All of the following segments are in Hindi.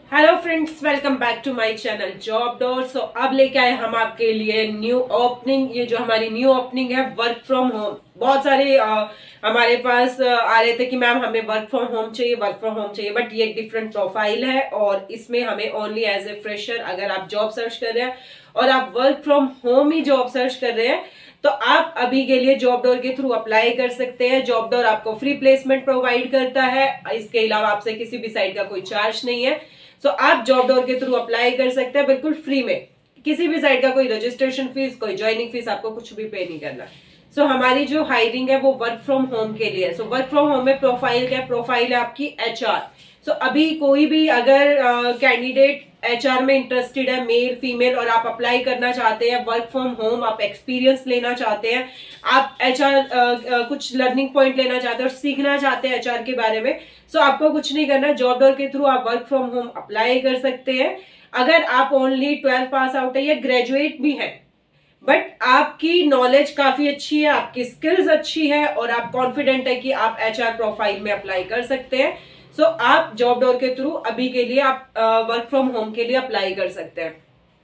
Hello friends, welcome back to my channel job door. So अब लेके आए हम आपके लिए न्यू ओपनिंग। ये जो हमारी न्यू ओपनिंग है वर्क फ्रॉम होम। बहुत सारे हमारे पास आ रहे थे कि मैम हमें वर्क फ्रॉम होम चाहिए, वर्क फ्रॉम होम चाहिए, बट ये एक डिफरेंट प्रोफाइल है और इसमें हमें ओनली एज ए फ्रेशर, अगर आप जॉब सर्च कर रहे हैं और आप वर्क फ्रॉम होम ही जॉब सर्च कर रहे हैं तो आप अभी के लिए जॉब डोर के थ्रू अप्लाई कर सकते हैं। जॉब डोर आपको फ्री प्लेसमेंट प्रोवाइड करता है, इसके अलावा आपसे किसी भी साइड का कोई चार्ज नहीं है। सो आप जॉब डोर के थ्रू अप्लाई कर सकते हैं बिल्कुल फ्री में। किसी भी साइड का कोई रजिस्ट्रेशन फीस, कोई ज्वाइनिंग फीस, आपको कुछ भी पे नहीं करना। सो हमारी जो हायरिंग है वो वर्क फ्रॉम होम के लिए है। सो वर्क फ्रॉम होम में प्रोफाइल क्या है? प्रोफाइल है आपकी एचआर। सो अभी कोई भी अगर कैंडिडेट एचआर में इंटरेस्टेड है, मेल फीमेल, और आप अप्लाई करना चाहते हैं वर्क फ्रॉम होम, आप एक्सपीरियंस लेना चाहते हैं, आप एचआर कुछ लर्निंग पॉइंट लेना चाहते हैं और सीखना चाहते हैं एचआर के बारे में, सो आपको कुछ नहीं करना। जॉब डोर के थ्रू आप वर्क फ्रॉम होम अप्लाई कर सकते हैं। अगर आप ओनली 12 पास आउट है या ग्रेजुएट भी है, बट आपकी नॉलेज काफी अच्छी है, आपकी स्किल्स अच्छी है और आप कॉन्फिडेंट है कि आप एचआर प्रोफाइल में अप्लाई कर सकते हैं, सो आप जॉब डोर के थ्रू अभी के लिए आप वर्क फ्रॉम होम के लिए अप्लाई कर सकते हैं।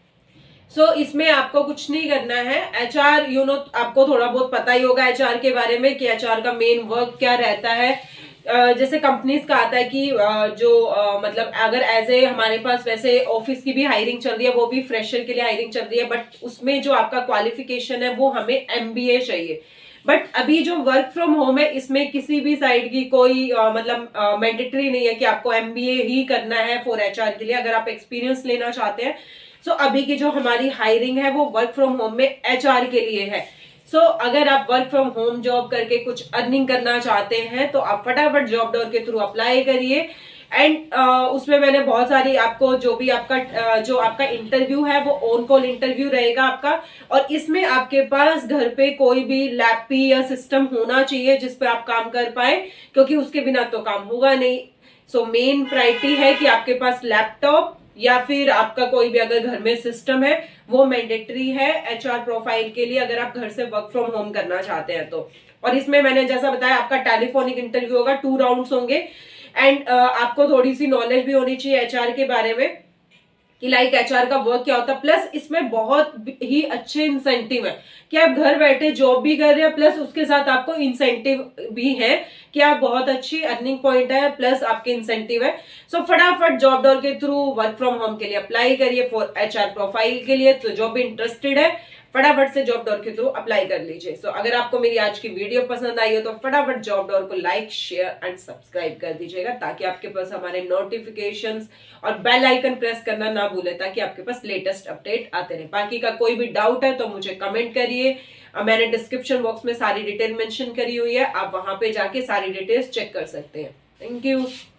इसमें आपको कुछ नहीं करना है। एचआर आपको थोड़ा बहुत पता ही होगा एचआर के बारे में कि एचआर का मेन वर्क क्या रहता है। जैसे कंपनीज का आता है कि मतलब अगर एज ए हमारे पास वैसे ऑफिस की भी हायरिंग चल रही है, वो भी फ्रेशर के लिए हायरिंग चल रही है, बट उसमें जो आपका क्वालिफिकेशन है वो हमें एमबीए चाहिए। बट अभी जो वर्क फ्रॉम होम है इसमें किसी भी साइड की कोई मतलब मैंडेटरी नहीं है कि आपको एमबीए ही करना है फॉर एचआर के लिए, अगर आप एक्सपीरियंस लेना चाहते हैं। अभी की जो हमारी हायरिंग है वो वर्क फ्रॉम होम में एचआर के लिए है। अगर आप वर्क फ्रॉम होम जॉब करके कुछ अर्निंग करना चाहते हैं तो आप फटाफट जॉब डोर के थ्रू अप्लाई करिए। एंड उसमें मैंने बहुत सारी आपको जो भी जो आपका इंटरव्यू है वो ऑन कॉल इंटरव्यू रहेगा आपका, और इसमें आपके पास घर पे कोई भी लैपी या सिस्टम होना चाहिए जिस पे आप काम कर पाए, क्योंकि उसके बिना तो काम होगा नहीं। मेन प्रायोरिटी है कि आपके पास लैपटॉप या फिर आपका कोई भी अगर घर में सिस्टम है, वो मैंडेटरी है एचआर प्रोफाइल के लिए अगर आप घर से वर्क फ्रॉम होम करना चाहते हैं तो। और इसमें मैंने जैसा बताया आपका टेलीफोनिक इंटरव्यू होगा, 2 राउंड्स होंगे। एंड आपको थोड़ी सी नॉलेज भी होनी चाहिए एचआर के बारे में कि लाइक एचआर का वर्क क्या होता है। प्लस इसमें बहुत ही अच्छे इंसेंटिव है कि आप घर बैठे जॉब भी कर रहे हैं, प्लस उसके साथ आपको इंसेंटिव भी है कि आप बहुत अच्छी अर्निंग पॉइंट है, प्लस आपके इंसेंटिव है। फटाफट जॉब डोर के थ्रू वर्क फ्रॉम होम के लिए अप्लाई करिए फॉर एचआर प्रोफाइल के लिए। तो जो भी इंटरेस्टेड है फटाफट से जॉब डोर के थ्रू अप्लाई कर लीजिए। अगर आपको मेरी आज की वीडियो पसंद आई हो तो फटाफट जॉब डोर को लाइक, शेयर एंड सब्सक्राइब कर दीजिएगा, ताकि आपके पास हमारे नोटिफिकेशंस और बेल आइकन प्रेस करना ना भूले, ताकि आपके पास लेटेस्ट अपडेट आते रहे। बाकी का कोई भी डाउट है तो मुझे कमेंट करिए। मैंने डिस्क्रिप्शन बॉक्स में सारी डिटेल मेंशन करी हुई है, आप वहां पे जाके सारी डिटेल्स चेक कर सकते हैं। Thank you.